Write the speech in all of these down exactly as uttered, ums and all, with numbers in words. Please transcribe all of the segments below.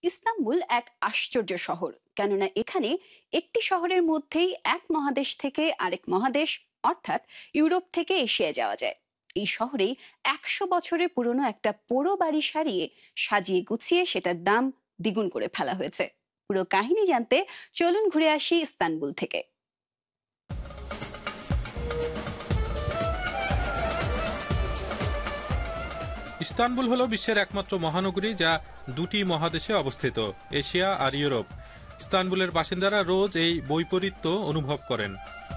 Istanbul এক আশ্চর্য শহর, কেননা এখানে একটি শহরের মধ্যেই এক মহাদেশ থেকে আরেক মহাদেশ অর্থাৎ ইউরোপ থেকে এশিয়ায় যাওয়া যায়। এই শহরেই একশো বছরের পুরনো একটা পোড়ো বাড়ি সারিয়ে সাজিয়ে গুছিয়ে সেটার দাম দ্বিগুণ করে ফেলা হয়েছে। পুরো কাহিনী জানতে চলুন ঘুরে আসি ইস্তানবুল থেকে। ইস্তানবুল হলো বিশ্বের একমাত্র মহানগরী যা দুটি মহাদেশে অবস্থিত, এশিয়া আর ইউরোপ। ইস্তানবুলের বাসিন্দারা রোজ এই বৈপরীত্য অনুভব করেন।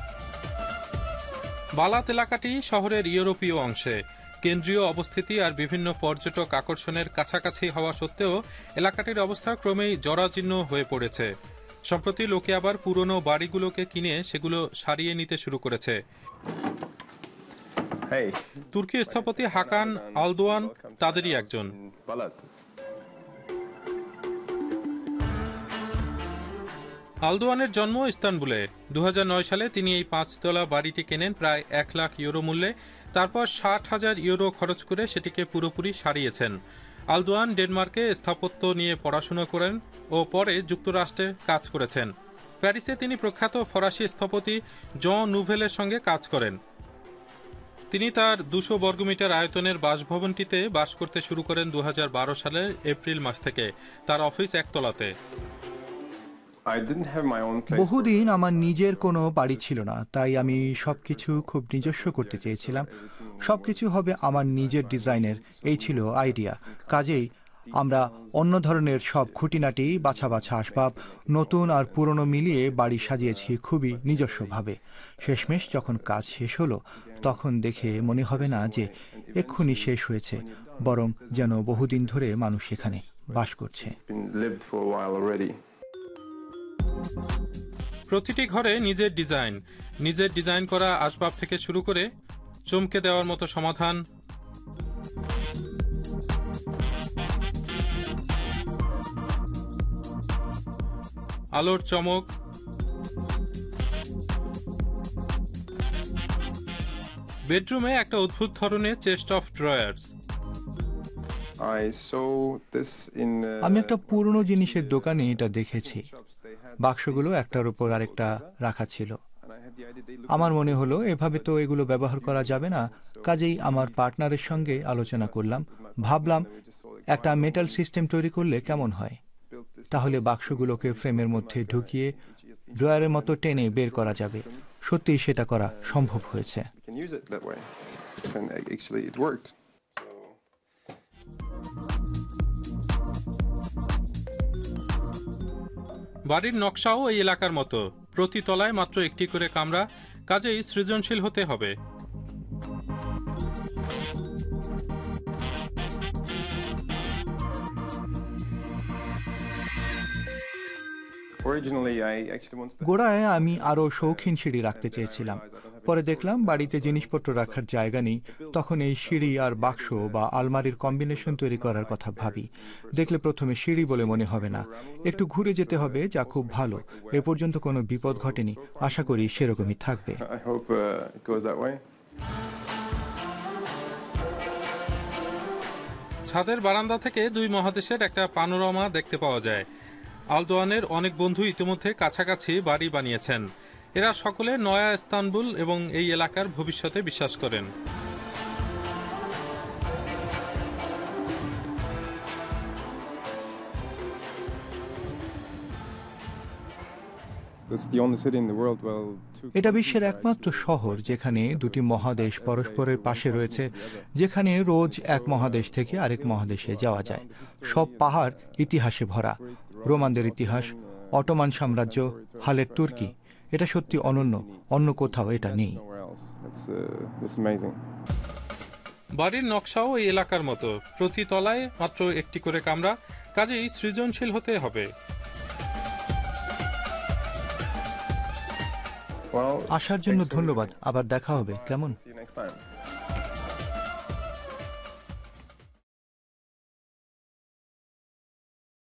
বালাত এলাকাটি শহরের ইউরোপীয় অংশে। কেন্দ্রীয় অবস্থিতি আর বিভিন্ন পর্যটক আকর্ষণের কাছাকাছি হওয়া সত্ত্বেও এলাকাটির অবস্থা ক্রমেই জরাজীর্ণ হয়ে পড়েছে। সম্প্রতি লোকে আবার পুরনো বাড়িগুলোকে কিনে সেগুলো সারিয়ে নিতে শুরু করেছে। তুর্কি স্থপতি হাকান আলদোয়ান তাদেরই একজন। আলদোয়ানের জন্ম ইস্তানবুলে। দু হাজার নয় সালে তিনি এই পাঁচতলা বাড়িটি কেনেন প্রায় এক লাখ ইউরো মূল্যে। তারপর ষাট হাজার ইউরো খরচ করে সেটিকে পুরোপুরি সারিয়েছেন। আলদোয়ান ডেনমার্কে স্থাপত্য নিয়ে পড়াশোনা করেন ও পরে যুক্তরাষ্ট্রে কাজ করেছেন। প্যারিসে তিনি প্রখ্যাত ফরাসি স্থপতি জন নুভেলের সঙ্গে কাজ করেন। তিনি তার দুশো বর্গমিটার আয়তনের বাসভবনটিতে বাস করতে শুরু করেন দু হাজার বারো সালের এপ্রিল মাস থেকে। তার অফিস একতলাতে। বহুদিন আমার নিজের কোনো বাড়ি ছিল না, তাই আমি সবকিছু খুব নিজস্ব করতে চেয়েছিলাম। সবকিছু হবে আমার নিজের ডিজাইনের, এই ছিল আইডিয়া। কাজেই আমরা অন্য ধরনের সব খুঁটিনাটি, বাছা বাছা আসবাব, নতুন আর পুরনো মিলিয়ে বাড়ি সাজিয়েছি খুবই নিজস্বভাবে। শেষমেশ যখন কাজ শেষ হলো তখন দেখে মনে হবে না যে এক্ষুনি শেষ হয়েছে, বরং যেন বহুদিন ধরে মানুষ এখানে বাস করছে। প্রতিটি ঘরে নিজের ডিজাইন, নিজের ডিজাইন করা আসবাব থেকে শুরু করে চমকে দেওয়ার মতো সমাধান, আলোর চমক, বেডরুমে একটা অদ্ভুত ধরনের চেস্ট অফ ড্রয়ার্স। আমি একটা পুরনো জিনিসের দোকানে এটা দেখেছি। বাক্সগুলো একটার উপর আরেকটা রাখা ছিল। আমার মনে হলো এভাবে তো এগুলো ব্যবহার করা যাবে না। কাজেই আমার পার্টনারের সঙ্গে আলোচনা করলাম। ভাবলাম একটা মেটাল সিস্টেম তৈরি করলে কেমন হয়। তাহলে বাক্সগুলোকে ফ্রেমের মধ্যে ঢুকিয়ে ড্রয়ারের মতো টেনে বের করা যাবে। সত্যিই সেটা করা সম্ভব হয়েছে। বাড়ির নকশাও এই এলাকার মতো। প্রতি তলায় মাত্র একটি করে কামরা, কাজেই সৃজনশীল হতে হবে। গোড়ায় আমি আরো শৌখিন সিঁড়ি রাখতে চেয়েছিলাম। পরে দেখলাম বাড়িতে জিনিসপত্র রাখার জায়গা নেই। তখন এই সিঁড়ি আর বাক্স বা আলমারির কম্বিনেশন তৈরি করার কথা ভাবি। দেখলে প্রথমে সিঁড়ি বলে মনে হবে না, একটু ঘুরে যেতে হবে, যা খুব ভালো। এ পর্যন্ত কোনো বিপদ ঘটেনি, আশা করি সেরকমই থাকবে। ছাদের বারান্দা থেকে দুই মহাদেশের একটা পানোরামা দেখতে পাওয়া যায়। আলদোয়ানের অনেক বন্ধু ইতিমধ্যে কাছাকাছি বাড়ি বানিয়েছেন। এরা সকলে নয়া ইস্তানবুল এবং এই এলাকার ভবিষ্যতে বিশ্বাস করেন। এটা বিশ্বের একমাত্র শহর যেখানে দুটি মহাদেশ পরস্পরের পাশে রয়েছে, যেখানে রোজ এক মহাদেশ থেকে আরেক মহাদেশে যাওয়া যায়। সব পাহাড় ইতিহাসে ভরা, রোমানদের ইতিহাস, অটোমান সাম্রাজ্য, হালের তুর্কি। এটা সত্যি অনন্য, অন্য কোথাও এটা নেই। বাড়ির নকশাও এই এলাকার মতো। প্রতি তলায় মাত্র একটি করে কামরা, কাজেই সৃজনশীল হতে হবে। আসার জন্য ধন্যবাদ। আবার দেখা হবে। কেমন?